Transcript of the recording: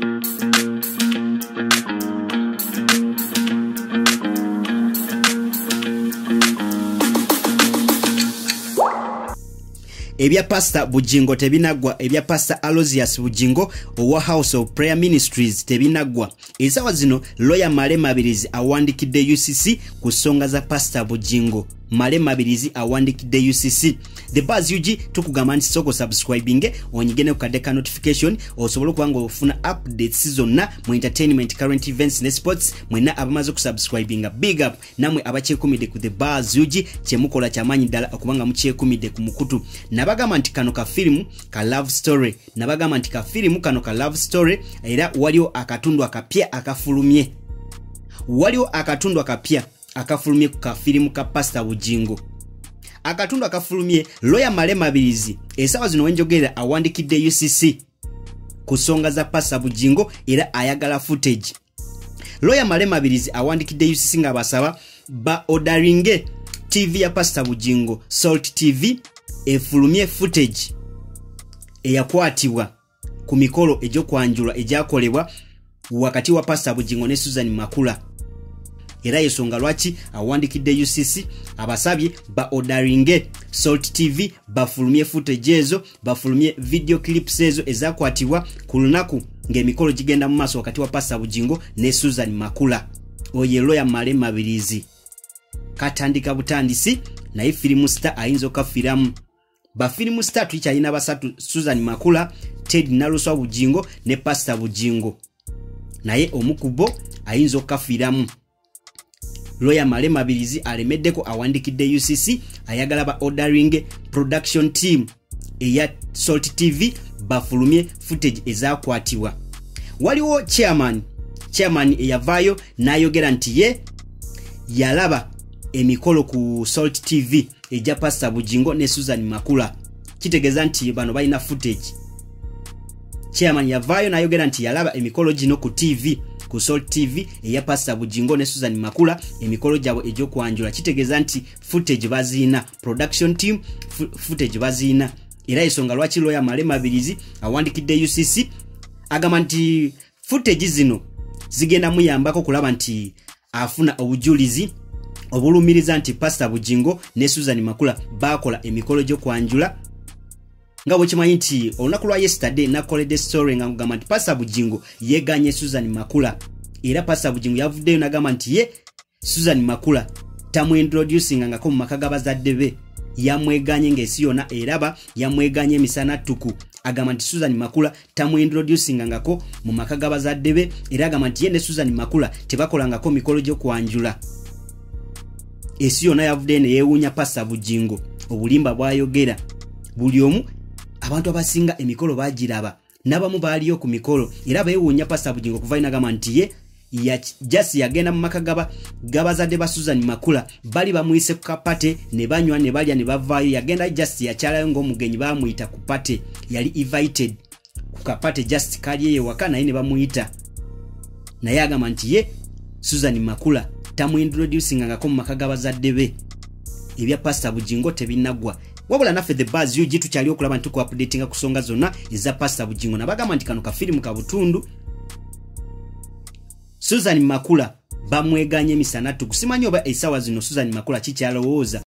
Ebya Pastor Bugingo tebinagwa, ebya Pastor Aloysius Bugingo owa House of Prayer Ministries tebinagwa. Esawa zino Lawyer Male Mabirizi awandikidde UCC ku nsonga za Pastor Bugingo. Male Mabirizi awandikidde UCC. The Buzz UG tukugamba nti soko subscribing onyigene kukadeka notification osobola kubanga ofuna updates zonna mu entertainment, current events ne sports. Mwena abamaze kusubscribinga big up, namwe abakyekumide ku The Buzz UG kyemukola kyamanyi ddala okubanga mukyekumide ku mukutu. Nabagamba nti kano ka film ka love story, nabagamba nti ka film kano ka love story era waliwo akatundu akapya akafulumye, waliwo akatundu akapya akafulumye ku ka film ka Pastor Bugingo. Akatundu akafulumye Lawyer Male Mabirizi esawa zino wenjogera awandikidde UCC ku nsonga za Pastor Bugingo era ayagala footage. Lawyer Male Mabirizi awandikidde UCC nga basaba ba orderinge TV ya Pastor Bugingo, Salt TV, efulumye footage eyakwatibwa ku mikolo egy'okwanjula egyakolebwa wakati wa Pastor Bugingo ne Susan Makula. Era yesonga lwaki awandikidde UCC abasabye ba orderinge Salt TV bafulumye footage ezo, bafulumye video clips ezo ezakwatibwa ku lunaku ng'emikolo gigenda mu maaso wakati wa Pastor Bugingo ne Susan Makula. Oye Lawyer Male Mabirizi katandika butandisi naye film star ayinza okafiramu. Ba film star tulikyalina basatu, Susan Makula, Teddy Naluswa Bugingo ne Pastor Bugingo, naye omukubo ayinza okafiramu. Lawyer Male Mabirizi alemeddeko awandikidde UCC ayagala ba ordering production team eya Salt TV bafulumye footage ezakwatibwa. Waliwo chairman eyavaayo n'ayogera nti ye yalaba emikolo ku Salt TV eja Pastor Bugingo ne Susan Makula, kitegeeza nti bano balina footage. Chairman yavaayo n'ayogera nti yalaba emikolo gino ku TV, ku Salt TV eya Pastor Bugingo ne Susan Makula, emikolo gyabo egy'okwanjula, kitegeeza nti footage baziina, production team footage baziina. Era ensonga lwaki Lawyer Male Mabirizi awandikidde UCC agamba nti footage zino zigenda muyambako kulaba nti afuna obujulizi obulumiriza nti Pastor Bugingo ne Susan Makula bakola emikolo gy'okwanjula. Nga bwe kimanyi nti olunaku lwa yesterday nakoledde story nga ngamba nti Pastor Bugingo yeganye Susan Makula, era Pastor Bugingo yavuddeyo n'agamba nti ye Susan Makula tamuintroducinga ngako mu maka g'abazadde be, yamweganye ng'ensi yonna eraba, yamweganye emisana ttuku. Agamba nti Susan Makula tamuintroducinga ngako mu maka g'abazadde be, era agamba nti ye ne Susan Makula tebakolangako mikolo gy'okwanjula. Ensi yonna yavuddeyo ne yeewuunya Pastor Bugingo obulimba bw'ayogera. Buli omu abantu abasinga emikolo bagiraba, n'abamu baaliyo ku mikolo era beewuunya Pastor Bugingo kuva inagamba nti ye jasi yagenda mu maka g'abazadde ba Susan Makula, bali bamuyise ku kapate ne banywa ne balya ne bavaayo. Yagenda jasi yakyalayo ng'omugenyi bamuyita ku pate, yali invited ku kapate just kali ye waka naye ne bamuyita. Naye agamba nti ye Susan Makula tamuintroducinga ngako mu maka g'abazadde be. Ebya Pastor Bugingo tebinagwa. Wabula naffe The Buzz UG tukyali okulaba nti tuku updatinga ku nsonga zonna eza Pastor Bugingo. Nabagamba nti kano ka film ka butundu. Susan Makula bamweganye emisana ttuku. Simanyi oba esawa zino Susan Makula kikyalowooza